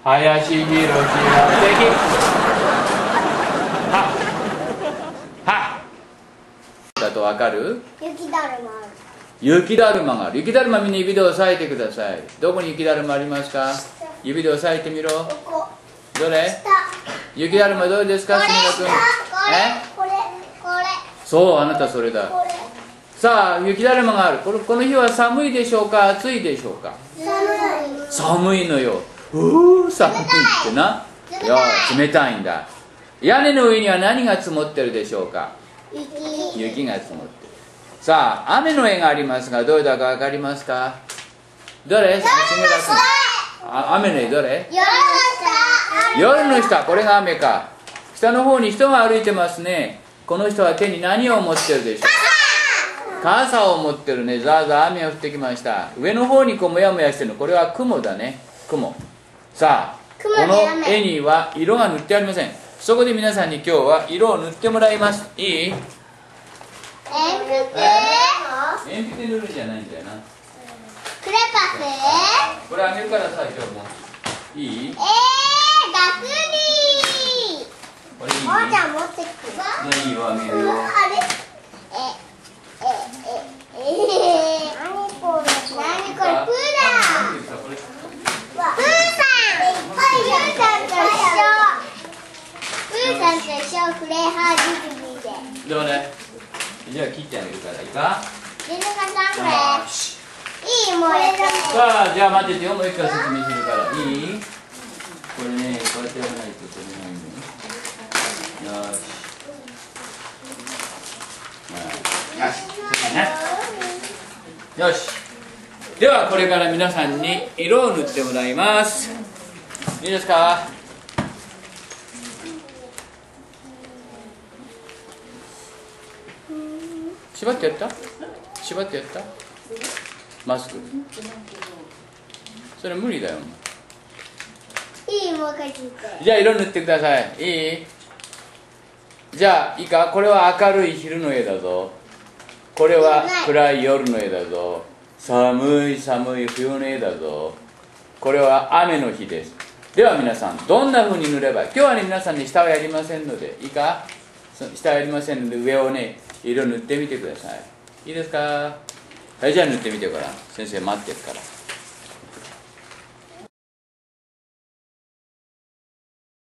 林博士は敵。はだとわかる？ 雪だるまある。 雪だるまがある。雪だるまみんな指で押さえてください。どこに雪だるまありますか？指で押さえてみろ。 ここ。 どれ？ 下。 雪だるまどれですか？ これ。 すみだくん。 これ。 そう、あなたそれだ。 これ。 さあ、雪だるまがある。この日は寒いでしょうか、暑いでしょうか？寒いのよ。寒いってな。いや、冷たいんだ。屋根の上には何が積もってるでしょうか？雪が積もってる。さあ、雨の絵がありますが、どれだかわかりますか？どれ？雨の絵どれ？夜の下。これが雨か。下の方に人が歩いてますね。この人は手に何を持ってるでしょう？傘を持ってるね。ザーザー雨が降ってきました。上の方にこうもやもやしてるの、これは雲だね。雲。さあ、この絵には色が塗ってありません。そこで皆さんに今日は色を塗ってもらいます。いい？ 鉛筆塗るんじゃないんだよな。 クレパス。 これあげるからさ、今日も。いい？ ガスリー。 これいい？ おーちゃん持ってきて。 いいよ、あげるよ。 あれ？何これ？プーだ。プーさんと一緒。フレーハーディズニーで。 どうね？じゃあ切ってあげるからいいか？ レナカさんこれ。いいもうやった。 さあ、じゃあ待っててよ、もう一回説明するから。いい？これね、こうやってやらないとこれないの。よし。よし。そうね。よし。ではこれから皆さんに色を塗ってもらいます。いいですか？縛ってやった？縛ってやった？マスク。それ無理だよ。 いいもう一回聞いて。 じゃあ色塗ってください。いい？じゃあいいか？これは明るい昼の絵だぞ。これは暗い夜の絵だぞ。寒い寒い冬の絵だぞ。これは雨の日です。では皆さん、どんな風に塗れば、今日はね、皆さんに下はやりませんので、いいか？下はやりませんので、上をね、色塗ってみてください。いいですか？はい、じゃあ塗ってみてから。先生待ってるから。